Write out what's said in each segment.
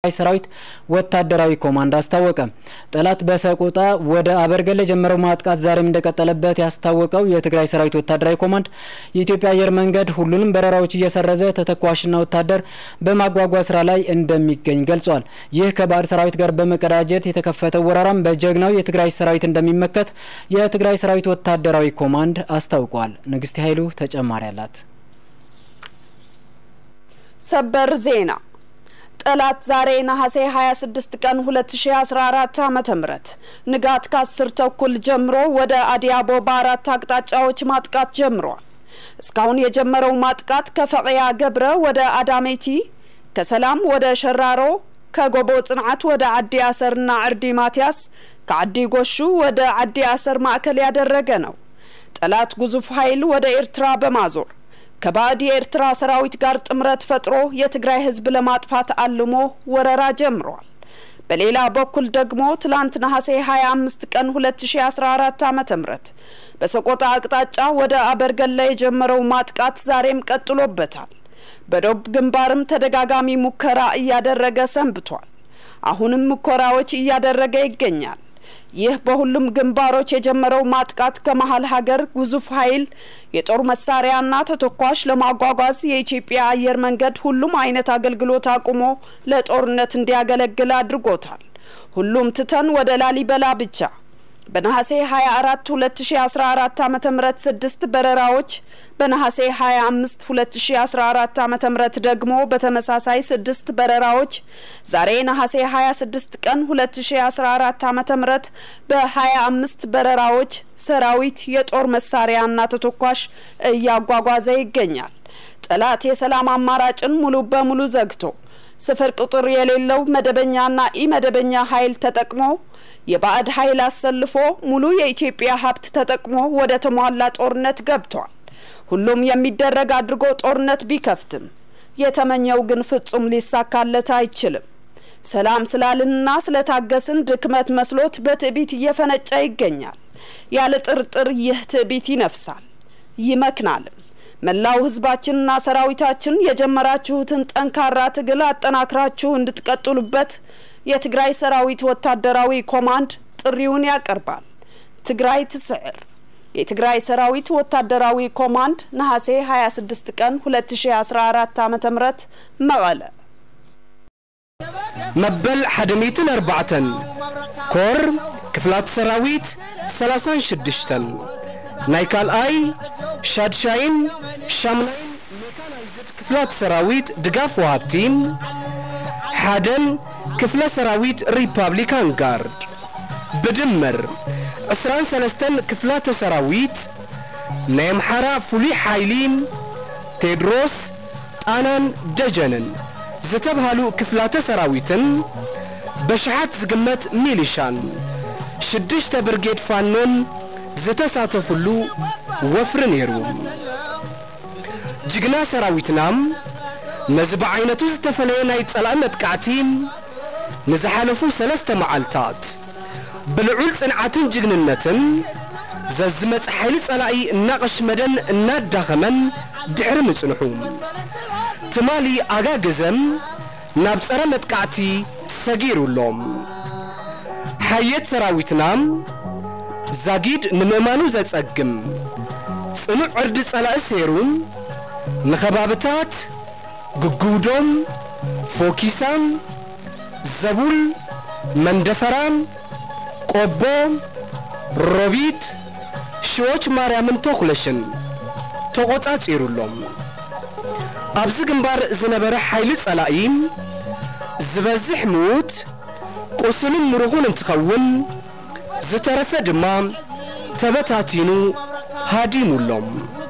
ሰራዊት ወታደራዊ ኮማንድ አስታወቀ። ጠላት በሰቆጣ ወደ አበርገለ ጀመረው ማጥቃት ዛሬም እንደቀጠለበት ያስታወቀው የትግራይ ሰራዊት ወታደራዊ ኮማንድ የኢትዮጵያ አየር መንገድ ሁሉንም በረራዎች እየሰረዘ ተተኳሽና ወታደር በማጓጓዝ ስራ ላይ እንደሚገኝ ገልጿል። ይህ ከባድ ሰራዊት ጋር በመቀዳጀት የተከፈተው ወረራም በጀግናው የትግራይ ሰራዊት እንደሚመከት የትግራይ ሰራዊት ወታደራዊ ኮማንድ አስታውቋል። ንግስቲ ኃይሉ ተጨማሪ አላት። ሰበር ዜና ጠላት ዛሬ ነሐሴ 26 ቀን 2014 ዓመተ ምህረት ንጋት ከ10 ተኩል ጀምሮ ወደ አዲያቦ በአራት አቅጣጫዎች ማጥቃት ጀምሯል። እስካሁን የጀመረው ማጥቃት ከፈቂያ ገብረ ወደ አዳሜቲ፣ ከሰላም ወደ ሸራሮ፣ ከጎቦ ጽንዓት ወደ አዲ አሰርና አርዲ ማቲያስ፣ ከአዲ ጎሹ ወደ አዲ አሰር ማዕከል ያደረገ ነው። ጠላት ግዙፍ ኃይል ወደ ኤርትራ በማዞር ከባዲ ኤርትራ ሰራዊት ጋር ጥምረት ፈጥሮ የትግራይ ህዝብ ለማጥፋት አልሞ ወረራ ጀምሯል። በሌላ በኩል ደግሞ ትላንት ነሐሴ 25 ቀን 2014 ዓመተ ምህረት በሰቆጣ አቅጣጫ ወደ አበርገለ የጀመረው ማጥቃት ዛሬም ቀጥሎበታል። በዶብ ግንባርም ተደጋጋሚ ሙከራ እያደረገ ሰንብቷል። አሁንም ሙከራዎች እያደረገ ይገኛል። ይህ በሁሉም ግንባሮች የጀመረው ማጥቃት ከመሃል ሀገር ግዙፍ ኃይል የጦር መሳሪያና ተተኳሽ ለማጓጓዝ የኢትዮጵያ አየር መንገድ ሁሉም አይነት አገልግሎት አቁሞ ለጦርነት እንዲያገለግል አድርጎታል። ሁሉም ትተን ወደ ላሊበላ ብቻ በነሐሴ 24 2014 ዓመተ ምህረት 6 በረራዎች በነሐሴ 25 2014 ዓመተ ምህረት ደግሞ በተመሳሳይ 6 በረራዎች ዛሬ ነሐሴ 26 ቀን 2014 ዓመተ ምህረት በ25 በረራዎች ሰራዊት የጦር መሳሪያና ተተኳሽ እያጓጓዘ ይገኛል። ጠላት የሰላም አማራጭን ሙሉ በሙሉ ዘግቶ ስፍር ቁጥር የሌለው መደበኛና ኢመደበኛ ኃይል ተጠቅሞ የባዕድ ኃይል አሰልፎ ሙሉ የኢትዮጵያ ሀብት ተጠቅሞ ወደ ተሟላ ጦርነት ገብቷል። ሁሉም የሚደረግ አድርጎ ጦርነት ቢከፍትም የተመኘው ግን ፍጹም ሊሳካለት አይችልም። ሰላም ስላልንና ስለታገስን ድክመት መስሎት በትዕቢት እየፈነጨ ይገኛል። ያለ ጥርጥር ይህ ትዕቢት ይነፍሳል ይመክናል። መላው ህዝባችንና ሰራዊታችን የጀመራችሁትን ጠንካራ ትግል አጠናክራችሁ እንድትቀጥሉበት የትግራይ ሰራዊት ወታደራዊ ኮማንድ ጥሪውን ያቀርባል። ትግራይ ትስዕር። የትግራይ ሰራዊት ወታደራዊ ኮማንድ ነሐሴ 26 ቀን 2014 ዓመተ ምህረት መቀለ መበል 104 ኮር ክፍላት ሰራዊት 36 ናይካል አይ ሻድሻይን ሻምናይን ሜካናይዝድ ክፍላት ሰራዊት ድጋፍ ወሃብቲን ሓደን ክፍለ ሰራዊት ሪፐብሊካን ጋርድ በድምር 23 ክፍላት ሰራዊት ናይምሐራ ፉሊ ኃይሊን ቴድሮስ ጣናን ደጀንን ዝተብሃሉ ክፍላት ሰራዊትን በሽሓት ዝግመት ሚሊሻን 6 ብርጌድ ፋኖን ዝተሳተፉሉ ወፍር ነይሩ። ጅግና ሰራዊትናም ነዝብ ዓይነቱ ዝተፈለየ ናይ ጸላእ መጥቃዕቲን ንዝሓለፉ 3 መዓልታት ብልዑል ጽንዓትን ጅግንነትን ዘዝመጽ ኃይሊ ጸላኢ እናቐሽመደን እናዳኸመን ድሕሪ ምጽንሑ ትማሊ ኣጋግዘም ናብ ጸረ መጥቃዕቲ ሰጊሩሎም። ሓየት ሰራዊትናም ዛጊድ ንምእማኑ ዘጸግም ጽኑዕ ዕርዲ ጸላኢ ሴሩም ንኸባብታት ግጉዶም ፎኪሳም ዘቡል መንደፈራም ቆቦ ሮቢት ሽዎች ማርያምን ተኩለሽን ተቆጻጽሩሎም። ኣብዚ ግንባር ዝነበረ ኃይሊ ጸላኢ ዝበዝሕ ሞት ቁስልን ምሩኹን እንትኸውን ዝተረፈ ድማ ተበታቲኑ ሃዲሙሎም።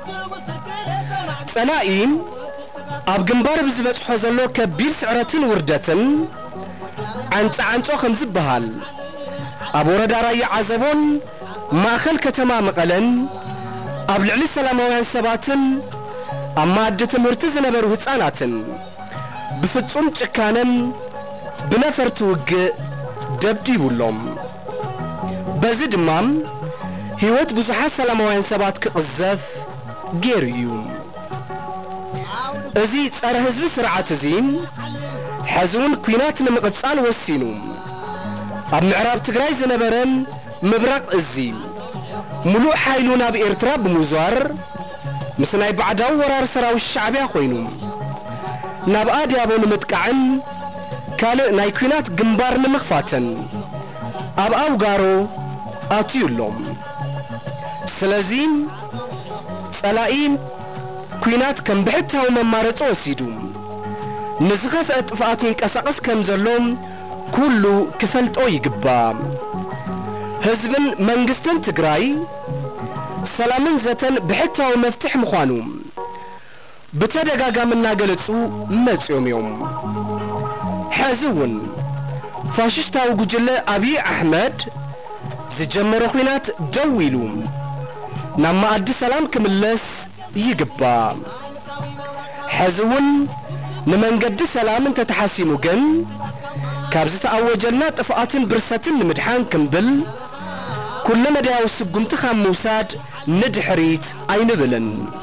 ጸላኢ ኣብ ግንባር ብዝበጽሖ ዘሎ ከቢር ስዕረትን ውርደትን አንጻ ከም ዝበሃል ኣብ ወረዳ ራያ ዓዘቦን ማእኸል ከተማ መቐለን ኣብ ልዕሊ ሰላማውያን ሰባትን ኣብ ማዕዲ ትምህርቲ ዝነበሩ ህፃናትን ብፍጹም ጭካነን ብነፈርቲ ውግእ ደብዲቡሎም። በዚ ድማም ህይወት ብዙሓት ሰላማውያን ሰባት ክቕዘፍ ገይሩ እዩ። እዚ ጸረ ህዝቢ ስርዓት እዚ حزون كوينات نمقصال وسينو اب معراب تግራይ زنبرن مبرق ازي ملوء حيلونا بإرترا بمزوار مسناي بعداو ورار سراو الشعبية خوينو ناب آديابو نمتقعن كالئ ناي كوينات جنبار نمخفاتن اب اوغارو اتيولوم سلازيم صلاين كوينات كم بحتاو ممارص وسيدو نزغف اطفاتين قسقس كم زلوم كله كفلطو يغبا حزبن منغستن تግራይ سلامن زتن بحتاو مفتح مخانو بتدغاغامنا ገለጹ መጽዮምዮም حزون فاششتاو ጉጅለ አብይ አህመድ ዝጀመረ ኹናት ደውይሉ ናማ አዲ ሰላም ክምለስ ይግባ حزون نمنقد سلامن تتحسينو جن كابزت أوجلنا طفقاتن برستن نمدحان كمبل كل مداو سقمت خموسات ندحريت عين بلن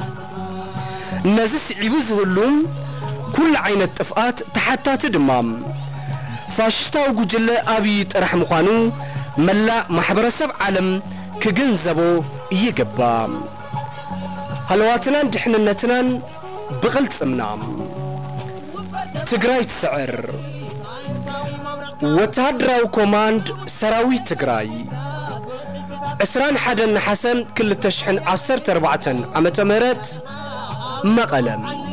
نزس عبوز هلوم كل عين الطفقات تحتى تدمام فاشتاو جل أبيت رحم خانو ملا محبر سب عالم كجنزبو يجبام هلواتنا دحننتنا بغلت سمنام تግራይ تسعر وتهدراو كوماند سراوي تግራይ اسران حدن حسن كل تشحن 14 عمت مرت مقلم